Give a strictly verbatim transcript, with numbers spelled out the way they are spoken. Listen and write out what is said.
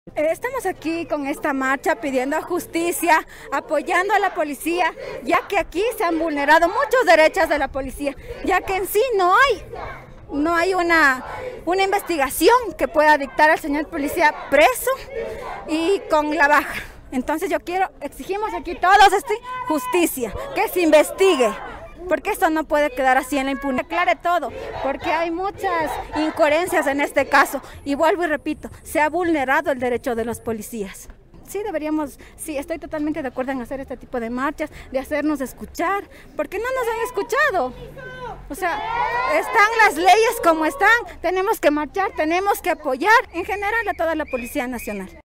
Estamos aquí con esta marcha pidiendo justicia, apoyando a la policía, ya que aquí se han vulnerado muchos derechos de la policía, ya que en sí no hay, no hay una, una investigación que pueda dictar al señor policía preso y con la baja. Entonces yo quiero, exigimos aquí todos este, justicia, que se investigue. Porque esto no puede quedar así en la impunidad. Aclare todo, porque hay muchas incoherencias en este caso. Y vuelvo y repito, se ha vulnerado el derecho de los policías. Sí, deberíamos, sí, estoy totalmente de acuerdo en hacer este tipo de marchas, de hacernos escuchar, porque no nos han escuchado. O sea, están las leyes como están, tenemos que marchar, tenemos que apoyar en general a toda la Policía Nacional.